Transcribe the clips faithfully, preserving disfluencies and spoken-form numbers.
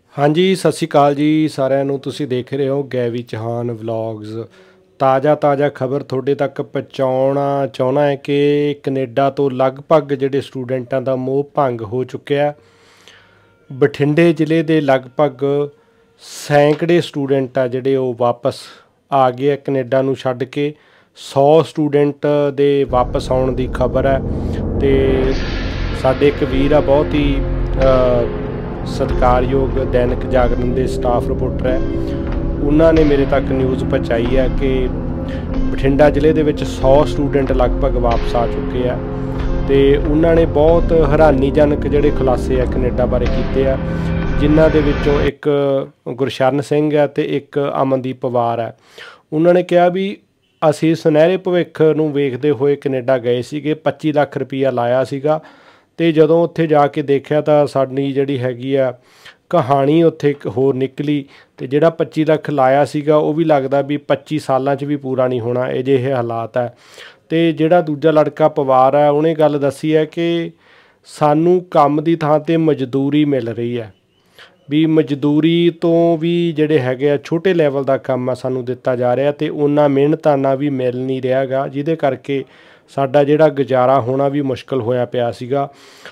हाँ जी, सत श्री अकाल जी सारिਆਂ ਨੂੰ। ਤੁਸੀਂ देख रहे हो गैवी चौहान ਵਲੌਗਸ। ਤਾਜ਼ਾ ਤਾਜ਼ਾ ਖਬਰ ਤੁਹਾਡੇ ਤੱਕ ਪਹੁੰਚਾਉਣਾ ਚਾਹੁੰਦਾ ਹੈ ਕਿ ਕੈਨੇਡਾ ਤੋਂ ਲਗਭਗ ਜਿਹੜੇ ਸਟੂਡੈਂਟਾਂ ਦਾ ਮੋਹ ਭੰਗ ਹੋ ਚੁੱਕਿਆ। ਬਠਿੰਡੇ ਜ਼ਿਲ੍ਹੇ ਦੇ ਲਗਭਗ ਸੈਂਕੜੇ ਸਟੂਡੈਂਟ ਆ ਜਿਹੜੇ ਉਹ ਵਾਪਸ ਆ ਗਏ ਕੈਨੇਡਾ ਨੂੰ ਛੱਡ ਕੇ। ਸੌ ਸਟੂਡੈਂਟ ਦੇ ਵਾਪਸ ਆਉਣ ਦੀ ਖਬਰ ਹੈ ਤੇ ਸਾਡੇ ਇੱਕ ਵੀਰ ਆ ਬਹੁਤ ਹੀ ਸਤਿਕਾਰਯੋਗ दैनिक जागरण ਦੇ ਸਟਾਫ ਰਿਪੋਰਟਰ ਹੈ, ਉਹਨਾਂ ਨੇ ਮੇਰੇ ਤੱਕ ਨਿਊਜ਼ ਪਹੁੰਚਾਈ ਹੈ ਕਿ ਬਠਿੰਡਾ ਜ਼ਿਲ੍ਹੇ ਦੇ ਵਿੱਚ ਸੌ ਸਟੂਡੈਂਟ ਲਗਭਗ ਵਾਪਸ ਆ ਚੁੱਕੇ ਆ ਤੇ ਉਹਨਾਂ ਨੇ ਬਹੁਤ ਹੈਰਾਨੀਜਨਕ ਜਿਹੜੇ ਖੁਲਾਸੇ ਆ ਕੈਨੇਡਾ ਬਾਰੇ ਕੀਤੇ ਆ, ਜਿਨ੍ਹਾਂ ਦੇ ਵਿੱਚੋਂ ਇੱਕ ਗੁਰਸ਼ਰਨ ਸਿੰਘ ਹੈ ਤੇ ਇੱਕ ਅਮਨਦੀਪ ਪਵਾਰ ਹੈ। ਉਹਨਾਂ ਨੇ ਕਿਹਾ ਵੀ ਅਸੀਂ ਸੁਨਹਿਰੇ ਭਵਿੱਖ ਨੂੰ ਵੇਖਦੇ ਹੋਏ ਕੈਨੇਡਾ ਗਏ ਸੀਗੇ, ਪੱਚੀ ਲੱਖ ਰੁਪਈਆ ਲਾਇਆ ਸੀਗਾ ਤੇ ਜਦੋਂ ਉੱਥੇ ਜਾ ਕੇ ਦੇਖਿਆ ਤਾਂ ਸਾਡੀ ਜਿਹੜੀ ਹੈਗੀ ਆ ਕਹਾਣੀ ਉੱਥੇ ਇੱਕ ਹੋਰ ਨਿਕਲੀ ਤੇ ਜਿਹੜਾ ਪੱਚੀ ਲੱਖ ਲਾਇਆ ਸੀਗਾ ਉਹ ਵੀ ਲੱਗਦਾ ਵੀ ਪੱਚੀ ਸਾਲਾਂ 'ਚ ਵੀ ਪੂਰਾ ਨਹੀਂ ਹੋਣਾ, ਅਜਿਹੇ ਹਾਲਾਤ ਹੈ। ਤੇ ਜਿਹੜਾ ਦੂਜਾ ਲੜਕਾ ਪਵਾਰ ਹੈ ਉਹਨੇ ਗੱਲ ਦੱਸੀ ਹੈ ਕਿ ਸਾਨੂੰ ਕੰਮ ਦੀ ਥਾਂ 'ਤੇ ਮਜ਼ਦੂਰੀ ਮਿਲ ਰਹੀ ਹੈ, ਵੀ ਮਜ਼ਦੂਰੀ ਤੋਂ ਵੀ ਜਿਹੜੇ ਹੈਗੇ ਆ ਛੋਟੇ ਲੈਵਲ ਦਾ ਕੰਮ ਆ ਸਾਨੂੰ ਦਿੱਤਾ ਜਾ ਰਿਹਾ ਤੇ ਉਹਨਾਂ ਮਿਹਨਤਾਨਾ ਵੀ ਮਿਲ ਨਹੀਂ ਰਿਹਾ ਗਾ, ਜਿਹਦੇ ਕਰਕੇ ਸਾਡਾ ਜਿਹੜਾ ਗੁਜ਼ਾਰਾ ਹੋਣਾ ਵੀ ਮੁਸ਼ਕਿਲ ਹੋਇਆ ਪਿਆ ਸੀਗਾ।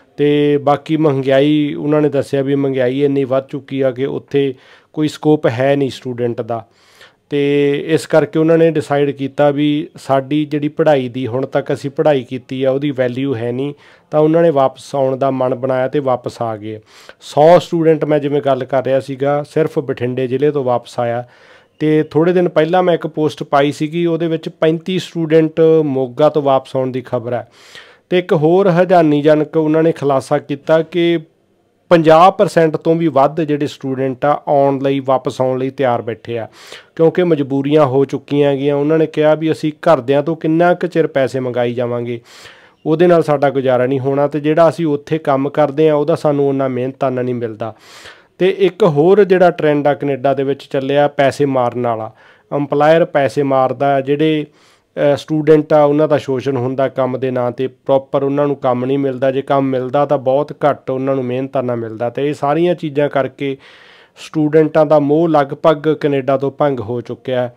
ਤੇ ਬਾਕੀ ਮਹਿੰਗਾਈ ਉਹਨਾਂ ਨੇ ਦੱਸਿਆ ਵੀ ਮਹਿੰਗਾਈ ਇੰਨੀ ਵੱਧ ਚੁੱਕੀ ਆ ਕਿ ਉੱਥੇ ਕੋਈ ਸਕੋਪ ਹੈ ਨਹੀਂ ਸਟੂਡੈਂਟ ਦਾ ਤੇ ਇਸ ਕਰਕੇ ਉਹਨਾਂ ਨੇ ਡਿਸਾਈਡ ਕੀਤਾ ਵੀ ਸਾਡੀ ਜਿਹੜੀ ਪੜ੍ਹਾਈ ਦੀ ਹੁਣ ਤੱਕ ਅਸੀਂ ਪੜ੍ਹਾਈ ਕੀਤੀ ਆ ਉਹਦੀ ਵੈਲਿਊ ਹੈ ਨਹੀਂ, ਤਾਂ ਉਹਨਾਂ ਨੇ ਵਾਪਸ ਆਉਣ ਦਾ ਮਨ ਬਣਾਇਆ ਤੇ ਵਾਪਸ ਆ ਗਏ। ਸੌ ਸਟੂਡੈਂਟ ਮੈਂ ਜਿਵੇਂ ਗੱਲ ਕਰ ਰਿਹਾ ਸੀਗਾ ਸਿਰਫ ਬਠਿੰਡੇ ਜ਼ਿਲ੍ਹੇ ਤੋਂ ਵਾਪਸ ਆਇਆ ਤੇ ਥੋੜ੍ਹੇ ਦਿਨ ਪਹਿਲਾਂ ਮੈਂ ਇੱਕ ਪੋਸਟ ਪਾਈ ਸੀਗੀ ਉਹਦੇ ਵਿੱਚ ਪੈਂਤੀ ਸਟੂਡੈਂਟ ਮੋਗਾ ਤੋਂ ਵਾਪਸ ਆਉਣ ਦੀ ਖਬਰ ਹੈ। ਤੇ ਇੱਕ ਹੋਰ ਹੈਰਾਨੀਜਨਕ ਉਹਨਾਂ ਨੇ ਖੁਲਾਸਾ ਕੀਤਾ ਕਿ ਪੰਜਾਹ ਪਰਸੈਂਟ ਤੋਂ ਵੀ ਵੱਧ ਜਿਹੜੇ ਸਟੂਡੈਂਟ ਆ ਆਉਣ ਲਈ ਵਾਪਸ ਆਉਣ ਲਈ ਤਿਆਰ ਬੈਠੇ ਆ, ਕਿਉਂਕਿ ਮਜਬੂਰੀਆਂ ਹੋ ਚੁੱਕੀਆਂ ਹੈਗੀਆਂ। ਉਹਨਾਂ ਨੇ ਕਿਹਾ ਵੀ ਅਸੀਂ ਘਰਦਿਆਂ ਤੋਂ ਕਿੰਨਾ ਕੁ ਚਿਰ ਪੈਸੇ ਮੰਗਾਈ ਜਾਵਾਂਗੇ, ਉਹਦੇ ਨਾਲ ਸਾਡਾ ਗੁਜ਼ਾਰਾ ਨਹੀਂ ਹੋਣਾ ਤੇ ਜਿਹੜਾ ਅਸੀਂ ਉੱਥੇ ਕੰਮ ਕਰਦੇ ਹਾਂ ਉਹਦਾ ਸਾਨੂੰ ਉਹਨਾਂ ਮਿਹਨਤਾਨਾ ਨਹੀਂ ਮਿਲਦਾ। ਤੇ ਇੱਕ ਹੋਰ ਜਿਹੜਾ ਟਰੈਂਡ ਆ ਕੈਨੇਡਾ ਦੇ ਵਿੱਚ ਚੱਲਿਆ ਪੈਸੇ ਮਾਰਨ ਵਾਲਾ, ਅੰਪਲਾਇਰ ਪੈਸੇ ਮਾਰਦਾ, ਜਿਹੜੇ ਸਟੂਡੈਂਟ ਆ ਉਹਨਾਂ ਦਾ ਸ਼ੋਸ਼ਣ ਹੁੰਦਾ ਕੰਮ ਦੇ ਨਾਂ 'ਤੇ, ਪ੍ਰੋਪਰ ਉਹਨਾਂ ਨੂੰ ਕੰਮ ਨਹੀਂ ਮਿਲਦਾ, ਜੇ ਕੰਮ ਮਿਲਦਾ ਤਾਂ ਬਹੁਤ ਘੱਟ ਉਹਨਾਂ ਨੂੰ ਮਿਹਨਤਾਨਾ ਮਿਲਦਾ। ਤੇ ਇਹ ਸਾਰੀਆਂ ਚੀਜ਼ਾਂ ਕਰਕੇ ਸਟੂਡੈਂਟਾਂ ਦਾ ਮੋਹ ਲਗਭਗ ਕੈਨੇਡਾ ਤੋਂ ਭੰਗ ਹੋ ਚੁੱਕਿਆ।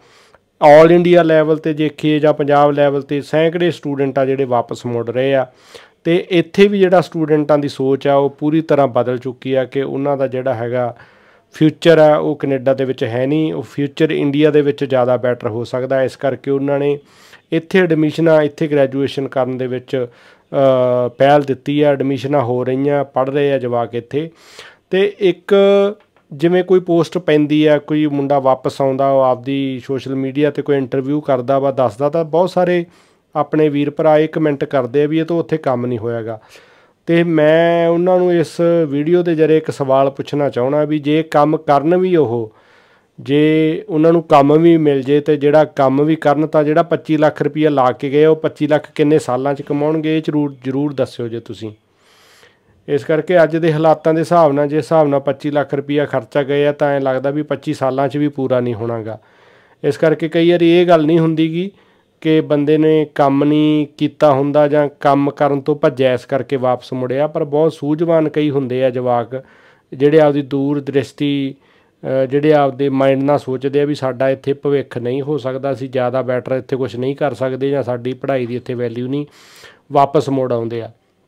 ਆਲ ਇੰਡੀਆ ਲੈਵਲ 'ਤੇ ਦੇਖੀਏ ਜਾਂ ਪੰਜਾਬ ਲੈਵਲ 'ਤੇ ਸੈਂਕੜੇ ਸਟੂਡੈਂਟ ਆ ਜਿਹੜੇ ਵਾਪਸ ਮੁੜ ਰਹੇ ਆ ਤੇ ਇੱਥੇ ਵੀ ਜਿਹੜਾ ਸਟੂਡੈਂਟਾਂ ਦੀ ਸੋਚ ਆ ਉਹ ਪੂਰੀ ਤਰ੍ਹਾਂ ਬਦਲ ਚੁੱਕੀ ਆ ਕਿ ਉਹਨਾਂ ਦਾ ਜਿਹੜਾ ਹੈਗਾ ਫਿਊਚਰ ਆ ਉਹ ਕੈਨੇਡਾ ਦੇ ਵਿੱਚ ਹੈ ਨਹੀਂ, ਉਹ ਫਿਊਚਰ ਇੰਡੀਆ ਦੇ ਵਿੱਚ ਜ਼ਿਆਦਾ ਬੈਟਰ ਹੋ ਸਕਦਾ। ਇਸ ਕਰਕੇ ਉਹਨਾਂ ਨੇ ਇੱਥੇ ਐਡਮਿਸ਼ਨਾਂ ਇੱਥੇ ਗ੍ਰੈਜੂਏਸ਼ਨ ਕਰਨ ਦੇ ਵਿੱਚ ਪਹਿਲ ਦਿੱਤੀ ਆ, ਐਡਮਿਸ਼ਨਾਂ ਹੋ ਰਹੀਆਂ, ਪੜ੍ਹ ਰਹੇ ਆ ਜਵਾਕ ਇੱਥੇ। ਤੇ ਇੱਕ ਜਿਵੇਂ ਕੋਈ ਪੋਸਟ ਪੈਂਦੀ ਆ, ਕੋਈ ਮੁੰਡਾ ਵਾਪਸ ਆਉਂਦਾ, ਉਹ ਆਪਦੀ ਸੋਸ਼ਲ ਮੀਡੀਆ 'ਤੇ ਕੋਈ ਇੰਟਰਵਿਊ ਕਰਦਾ ਵਾ, ਦੱਸਦਾ ਤਾਂ ਬਹੁਤ ਸਾਰੇ ਆਪਣੇ ਵੀਰ ਭਰਾ ਇਹ ਕਮੈਂਟ ਕਰਦੇ ਆ ਵੀ ਇਹ ਤਾਂ ਉੱਥੇ ਕੰਮ ਨਹੀਂ ਹੋਇਆਗਾ। ਅਤੇ ਮੈਂ ਉਹਨਾਂ ਨੂੰ ਇਸ ਵੀਡੀਓ ਦੇ ਜ਼ਰੀਏ ਇੱਕ ਸਵਾਲ ਪੁੱਛਣਾ ਚਾਹੁੰਦਾ ਵੀ ਜੇ ਕੰਮ ਕਰਨ ਵੀ ਉਹ, ਜੇ ਉਹਨਾਂ ਨੂੰ ਕੰਮ ਵੀ ਮਿਲ ਜੇ ਅਤੇ ਜਿਹੜਾ ਕੰਮ ਵੀ ਕਰਨ ਤਾਂ ਜਿਹੜਾ ਪੱਚੀ ਲੱਖ ਰੁਪਈਆ ਲਾ ਕੇ ਗਏ ਉਹ ਪੱਚੀ ਲੱਖ ਕਿੰਨੇ ਸਾਲਾਂ 'ਚ ਕਮਾਉਣਗੇ, ਇਹ ਜ਼ਰੂਰ ਜ਼ਰੂਰ ਦੱਸਿਓ ਜੇ ਤੁਸੀਂ। ਇਸ ਕਰਕੇ ਅੱਜ ਦੇ ਹਾਲਾਤਾਂ ਦੇ ਹਿਸਾਬ ਨਾਲ ਜੇ ਹਿਸਾਬ ਨਾਲ ਪੱਚੀ ਲੱਖ ਰੁਪਈਆ ਖਰਚਾ ਗਏ ਆ ਤਾਂ ਐਂ ਲੱਗਦਾ ਵੀ ਪੱਚੀ ਸਾਲਾਂ 'ਚ ਵੀ ਪੂਰਾ ਨਹੀਂ ਹੋਣਾ ਗਾ। ਇਸ ਕਰਕੇ ਕਈ ਵਾਰੀ ਇਹ ਗੱਲ ਨਹੀਂ ਹੁੰਦੀ ਗੀ ਕਿ ਬੰਦੇ ਨੇ ਕੰਮ ਨਹੀਂ ਕੀਤਾ ਹੁੰਦਾ ਜਾਂ ਕੰਮ ਕਰਨ ਤੋਂ ਭੱਜਿਆ ਇਸ ਕਰਕੇ ਵਾਪਸ ਮੁੜਿਆ, ਪਰ ਬਹੁਤ ਸੂਝਵਾਨ ਕਈ ਹੁੰਦੇ ਆ ਜਵਾਕ ਜਿਹੜੇ ਆਪਦੀ ਦੂਰ ਦ੍ਰਿਸ਼ਟੀ ਜਿਹੜੇ ਆਪਦੇ ਮਾਇੰਡ ਨਾਲ ਸੋਚਦੇ ਆ ਵੀ ਸਾਡਾ ਇੱਥੇ ਭਵਿੱਖ ਨਹੀਂ ਹੋ ਸਕਦਾ, ਅਸੀਂ ਜ਼ਿਆਦਾ ਬੈਟਰ ਇੱਥੇ ਕੁਛ ਨਹੀਂ ਕਰ ਸਕਦੇ ਜਾਂ ਸਾਡੀ ਪੜ੍ਹਾਈ ਦੀ ਇੱਥੇ ਵੈਲਿਊ ਨਹੀਂ, ਵਾਪਸ ਮੁੜ ਆਉਂਦੇ ਆ।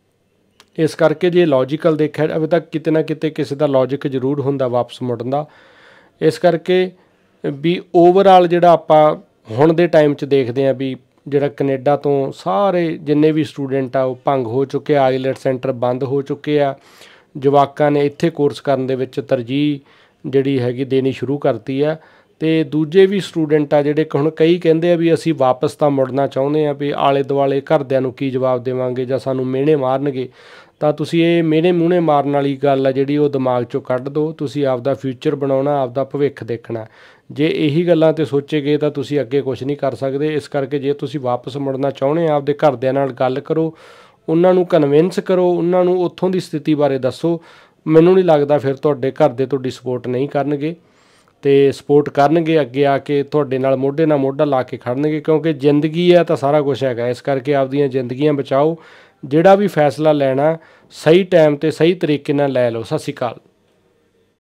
ਇਸ ਕਰਕੇ ਜੇ ਲੌਜੀਕਲ ਦੇਖਿਆ ਜਾਵੇ ਤਾਂ ਕਿਤੇ ਨਾ ਕਿਤੇ ਕਿਸੇ ਦਾ ਲੌਜਿਕ ਜ਼ਰੂਰ ਹੁੰਦਾ ਵਾਪਸ ਮੁੜਨ ਦਾ। ਇਸ ਕਰਕੇ ਵੀ ਓਵਰਆਲ ਜਿਹੜਾ ਆਪਾਂ ਹੁਣ ਦੇ ਟਾਈਮ 'ਚ ਦੇਖਦੇ ਹਾਂ ਵੀ ਜਿਹੜਾ ਕੈਨੇਡਾ ਤੋਂ ਸਾਰੇ ਜਿੰਨੇ ਵੀ ਸਟੂਡੈਂਟ ਆ ਉਹ ਭੰਗ ਹੋ ਚੁੱਕੇ ਆ, ਆਈਲੈਟ ਸੈਂਟਰ ਬੰਦ ਹੋ ਚੁੱਕੇ ਆ, ਜਵਾਕਾਂ ਨੇ ਇੱਥੇ ਕੋਰਸ ਕਰਨ ਦੇ ਵਿੱਚ ਤਰਜੀਹ ਜਿਹੜੀ ਹੈਗੀ ਦੇਣੀ ਸ਼ੁਰੂ ਕਰਤੀ ਆ। ਅਤੇ ਦੂਜੇ ਵੀ ਸਟੂਡੈਂਟ ਆ ਜਿਹੜੇ ਹੁਣ ਕਈ ਕਹਿੰਦੇ ਆ ਵੀ ਅਸੀਂ ਵਾਪਸ ਤਾਂ ਮੁੜਨਾ ਚਾਹੁੰਦੇ ਹਾਂ, ਵੀ ਆਲੇ ਦੁਆਲੇ ਘਰਦਿਆਂ ਨੂੰ ਕੀ ਜਵਾਬ ਦੇਵਾਂਗੇ ਜਾਂ ਸਾਨੂੰ ਮਿਹਣੇ ਮਾਰਨਗੇ, ਤਾਂ ਤੁਸੀਂ ਇਹ ਮਿਹਣੇ ਮੂਹਣੇ ਮਾਰਨ ਵਾਲੀ ਗੱਲ ਆ ਜਿਹੜੀ ਉਹ ਦਿਮਾਗ 'ਚੋਂ ਕੱਢ ਦਿਓ। ਤੁਸੀਂ ਆਪਦਾ ਫਿਊਚਰ ਬਣਾਉਣਾ, ਆਪਦਾ ਭਵਿੱਖ ਦੇਖਣਾ। ਜੇ ਇਹੀ ਗੱਲਾਂ 'ਤੇ ਸੋਚੇ ਗਏ ਤਾਂ ਤੁਸੀਂ ਅੱਗੇ ਕੁਛ ਨਹੀਂ ਕਰ ਸਕਦੇ। ਇਸ ਕਰਕੇ ਜੇ ਤੁਸੀਂ ਵਾਪਸ ਮੁੜਨਾ ਚਾਹੁੰਦੇ ਆ ਆਪਦੇ ਘਰਦਿਆਂ ਨਾਲ ਗੱਲ ਕਰੋ, ਉਹਨਾਂ ਨੂੰ ਕਨਵਿੰਸ ਕਰੋ, ਉਹਨਾਂ ਨੂੰ ਉੱਥੋਂ ਦੀ ਸਥਿਤੀ ਬਾਰੇ ਦੱਸੋ। ਮੈਨੂੰ ਨਹੀਂ ਲੱਗਦਾ ਫਿਰ ਤੁਹਾਡੇ ਘਰ ਦੇ ਤੁਹਾਡੀ ਸਪੋਰਟ ਨਹੀਂ ਕਰਨਗੇ ਅਤੇ ਸਪੋਰਟ ਕਰਨਗੇ, ਅੱਗੇ ਆ ਕੇ ਤੁਹਾਡੇ ਨਾਲ ਮੋਢੇ ਨਾਲ ਮੋਢਾ ਲਾ ਕੇ ਖੜਨਗੇ, ਕਿਉਂਕਿ ਜ਼ਿੰਦਗੀ ਹੈ ਤਾਂ ਸਾਰਾ ਕੁਛ ਹੈਗਾ। ਇਸ ਕਰਕੇ ਆਪਦੀਆਂ ਜ਼ਿੰਦਗੀਆਂ ਬਚਾਓ, ਜਿਹੜਾ ਵੀ ਫੈਸਲਾ ਲੈਣਾ ਸਹੀ ਟਾਈਮ 'ਤੇ ਸਹੀ ਤਰੀਕੇ ਨਾਲ ਲੈ ਲਓ। ਸਤਿ ਸ਼੍ਰੀ ਅਕਾਲ।